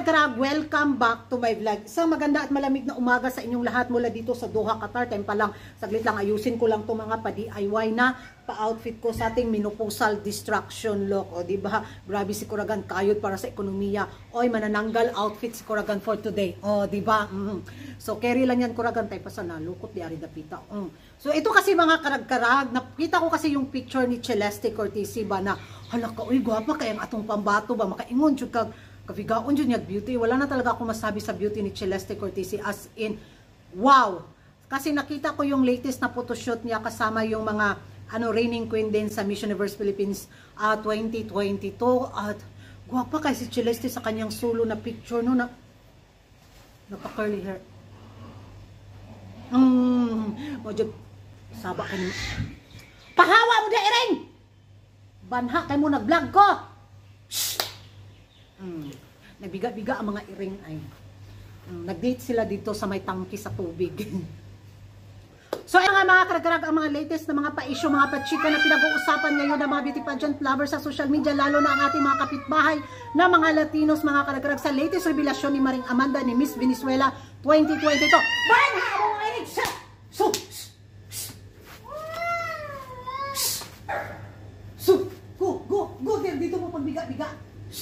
karag-karag, welcome back to my vlog. Isang maganda at malamig na umaga sa inyong lahat mula dito sa Doha, Qatar. Time pa lang, saglit lang ayusin ko lang itong mga pa-DIY na pa-outfit ko sa ating menopausal distraction look. O diba, grabe si Kuragan, kayod para sa ekonomiya. Oy, manananggal outfit si Kuragan for today. O diba, so carry lang yan Kuragan, tayo pa sa nalukot di ari dapita. So ito kasi mga karag-karag, nakita ko kasi yung picture ni Celeste Cortesi ba na, hala ka, uy, gwapa kayang atong pambato ba, makaingon jud kag kavigaon jud niya beauty. Wala na talaga ako masabi sa beauty ni Celeste Cortesi, as in wow. Kasi nakita ko yung latest na photoshoot niya kasama yung mga reigning queen din sa Miss Universe Philippines 2022 at gwapa kay si Celeste sa kanyang solo na picture no, na naka curly hair. Mo jud saba kanimo. Pahawa mo da iring. Banha kay mo nag-vlog ko. Nabiga-biga ang mga iring ay. Nag-date sila dito sa may tangki sa tubig. So ayun nga mga karag-karag, ang mga latest na mga pa-issue, mga pa-chika na pinag-uusapan ngayon ng mga beauty pageant lovers sa social media, lalo na ang ating mga kapitbahay na mga Latinos, mga karag-karag, sa latest revelasyon ni Maring Amanda ni Miss Venezuela 2022. Banha mo mga iring! Go, dito mo pagbiga-biga.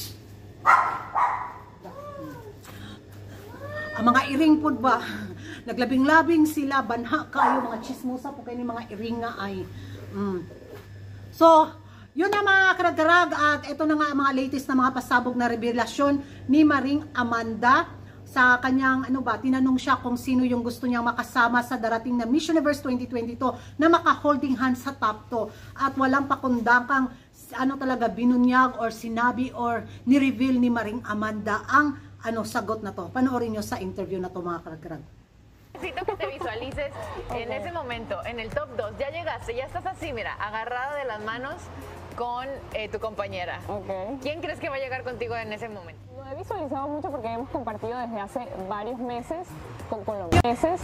Ang mga iring po ba, naglabing-labing sila, banha kayo, mga chismosa po kayo ng mga iring nga ay. So, yun na mga karag-karag at ito na nga ang mga latest na mga pasabog na revelasyon ni Maring Amanda sa kanyang, tinanong siya kung sino yung gusto niyang makasama sa darating na Miss Universe 2022 na maka-holding hands sa top 2 at walang pakundangkang talaga binunyag or sinabi or ni-reveal ni Maring Amanda ang sagot na to. Panoorin nyo sa interview na to mga karag-karag. Necesito que te visualices en ese momento, en el top 2. Ya llegaste, ya estás así, mira, agarrado de las manos con tu compañera. Okay. ¿Quién crees que va a llegar contigo en ese momento? Lo he visualizado mucho porque hemos compartido desde hace varios meses con Colombia.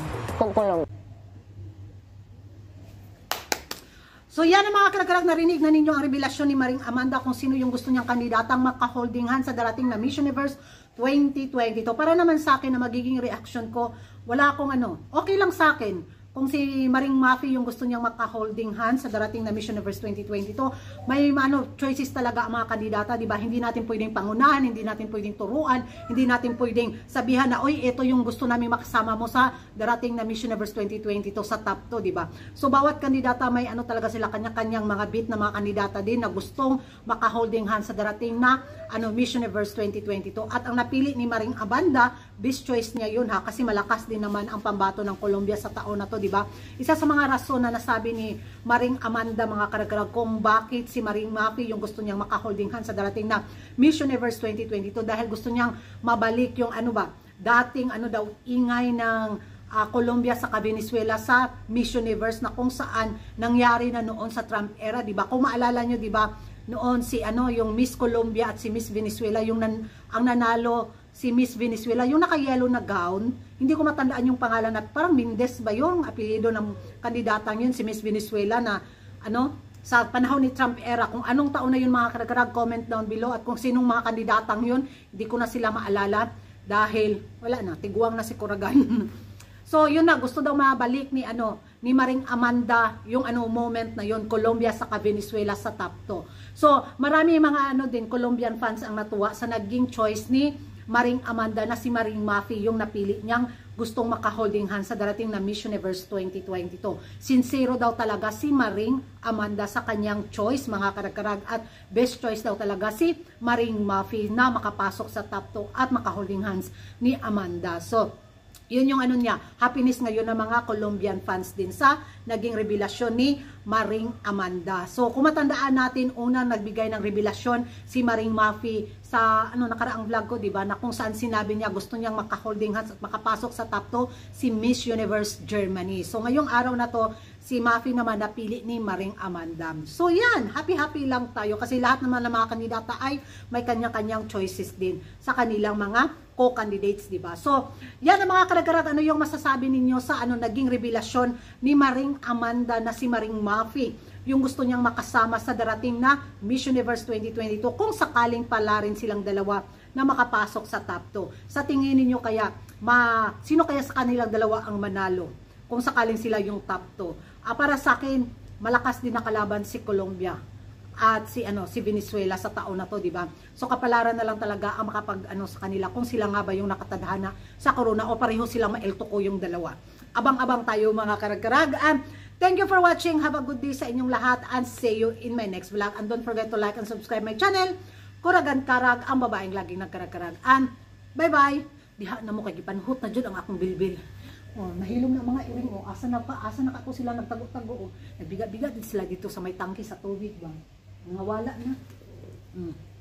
So yan ang mga karag-karag, narinig na ninyo ang revelasyon ni Maring Amanda kung sino yung gusto niyang kandidatang maka-holding hands sa darating na Miss Universe 2022. Para naman sa akin na magiging reaction ko, wala akong okay lang sa akin. Kung si Maring Mafi yung gusto niyang maka-holding hands sa darating na Miss Universe 2022, may choices talaga ang mga kandidata, di ba? Hindi natin pwedeng pangunahan, hindi natin pwedeng turuan, hindi natin pwedeng sabihan na, oy, ito yung gusto namin makasama mo sa darating na Miss Universe 2022 sa top 2, di ba? So, bawat kandidata may talaga sila kanya-kanyang mga bit na mga kandidata din na gustong maka-holding hands sa darating na Miss Universe 2022. At ang napili ni Maring Amanda, best choice niya yun ha, kasi malakas din naman ang pambato ng Colombia sa taon na to, diba? Isa sa mga rason na nasabi ni Maring Amanda mga karag-karag kung bakit si Maring Mafi yung gusto niyang maka-holding hands sa darating na Miss Universe 2022 dahil gusto niyang mabalik yung dating daw ingay ng Colombia sa Venezuela sa Miss Universe na kung saan nangyari na noon sa Trump era, diba? Kung maalala nyo, diba, noon si yung Miss Colombia at si Miss Venezuela yung ang nanalo si Miss Venezuela, yung naka-yellow na gown, hindi ko matandaan yung pangalan na parang Mendez ba yung apelyido ng kandidatang yun, si Miss Venezuela na sa panahon ni Trump era, kung anong taon na yun mga karag-karag, comment down below at kung sinong mga kandidatang yun, hindi ko na sila maalala dahil wala na, tiguang na si Kuragan. So yun na, gusto daw mabalik ni Maring Amanda yung moment na yun, Colombia sa Venezuela sa top 2. So marami mga din Colombian fans ang natuwa sa naging choice ni Maring Amanda na si Maring Mafi yung napili niyang gustong maka-holding hands sa darating na Miss Universe 2022. Sincero daw talaga si Maring Amanda sa kanyang choice mga karag-karag at best choice daw talaga si Maring Mafi na makapasok sa top 2 at maka-holding hands ni Amanda. So yun yung niya, happiness ngayon ng mga Colombian fans din sa naging revelasyon ni Maring Amanda. So kung matandaan natin, unang nagbigay ng revelasyon si Maring Mafi sa nakaraang vlog ko, diba, na kung saan sinabi niya gusto niyang maka-holding hands at makapasok sa top 2 si Miss Universe Germany. So ngayong araw na to, si Mafi naman napili ni Maring Amanda. So yan, happy-happy lang tayo kasi lahat naman ng mga kandidata ay may kanya-kanyang choices din sa kanilang mga co-candidates, diba? So, yan ang mga karag-karag, yung masasabi ninyo sa naging revelasyon ni Maring Amanda na si Maring Mafi yung gusto niyang makasama sa darating na Miss Universe 2022 kung sakaling pala rin silang dalawa na makapasok sa top 2. Sa tingin niyo kaya, sino kaya sa kanilang dalawa ang manalo kung sakaling sila yung top 2? Para sa akin, malakas din na kalaban si Colombia at si Venezuela sa taon na to, di ba? So kapalaran na lang talaga ang makapag sa kanila kung sila nga ba yung nakatadhana sa corona o pareho silang maeltoko yung dalawa. Abang-abang tayo mga karag-karag. Thank you for watching. Have a good day sa inyong lahat and see you in my next vlog. And don't forget to like and subscribe my channel. Kuragan Karag, ang babaeng laging nagkarag-karag. And bye-bye. Diha na mo kay gipanhut na jud ang akong bilbil. Oh, nahilom na mga iring. Oh, asa na ka ko sila nagtago-tago. Oh. Nagbiga-biga din sila dito sa may tangki sa tubig ba. Nangawala na.